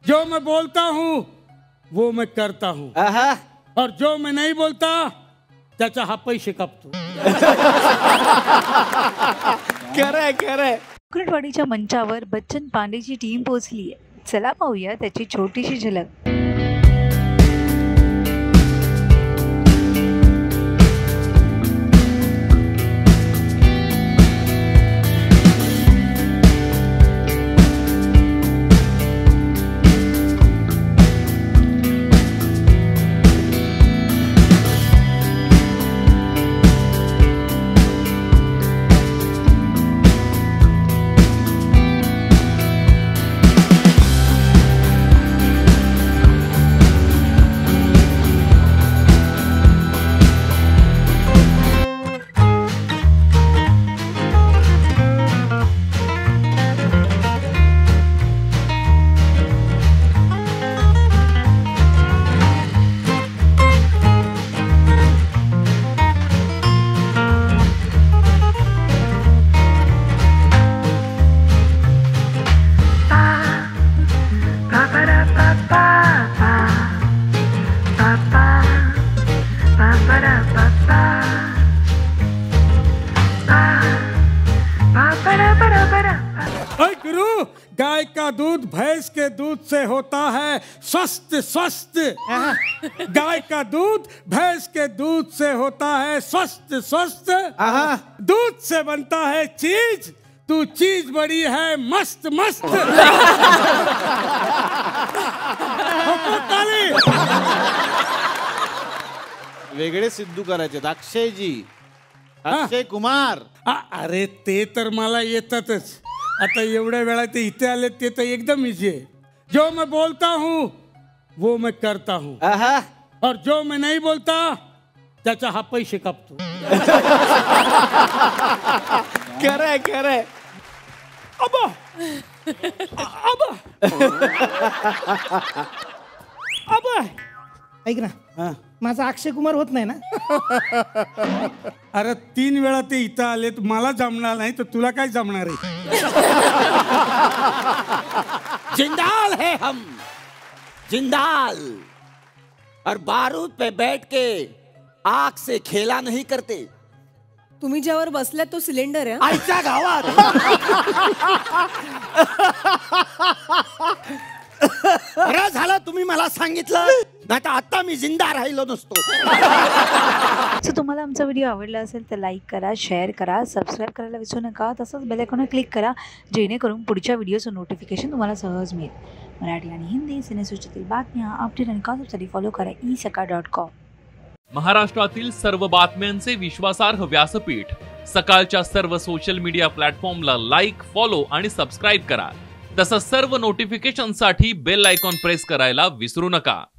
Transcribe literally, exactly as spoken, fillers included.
जो मैं बोलता हूँ वो मैं करता हूँ, और जो मैं नहीं बोलता त्याचा हा पैसे कापतो. खरंय खरंय. कुकरटवाडीच्या मंचावर बच्चन पांडेची टीम पोहोचली आहे. चला पाहूया त्याची छोटीशी झलक. गुरु, गाय का दूध भैंस के दूध से होता है स्वस्थ स्वस्थ. गाय का दूध भैंस के दूध से होता है स्वस्थ स्वस्थ. दूध से बनता है चीज, तू चीज बड़ी है मस्त मस्त. वेगळे सिद्धू करायचे. अक्षयजी, अक्षय कुमार. अरे ते तर मला येतातच. आता एवढ्या वेळा ते इथे आले ते तर एकदम इजी आहे. जो मैं बोलता हूँ वो मैं करता हूँ, और जो मैं नहीं बोलता त्याचा हा पैसे कापतो. खरंय खरंय. अबा अबा अबा ऐक ना, माझा अक्षय कुमार होत नाही ना. अरे तीन वेळा ते इथं आले, मला जमणार नाही तर तुला काय जमणार आहे. जिंदाल है हम, जिंदाल, और बारूद पे बैठ के आग से खेला नहीं करते. तुम्ही ज्यावर बसलात तो सिलेंडर आहे. आईच्या गावात. बरं झालं तुम्ही मला सांगितलं, नाही तर आता मी जिंदा राहिलो नसतो. सो तुम्हाला आमचा व्हिडिओ आवडला असेल तर लाईक करा, शेअर करा, सबस्क्राईब करायला विसरू नका. तसंच बेल आयकॉनवर क्लिक करा जेणेकरून पुढच्या व्हिडिओचं नोटिफिकेशन तुम्हाला सहज मिळेल. मराठी आणि हिंदी सिनेसृष्टीतील बातम्या अपडेट आणि गॉसिपसाठी फॉलो करा ई सकाळ डॉट कॉम. महाराष्ट्रातील सर्व बातम्यांचे विश्वासार्ह व्यासपीठ सकाळच्या सर्व सोशल मीडिया प्लॅटफॉर्मला लाईक, फॉलो आणि सबस्क्राईब करा. तसंच सर्व नोटिफिकेशनसाठी बेल आयकॉन प्रेस करायला विसरू नका.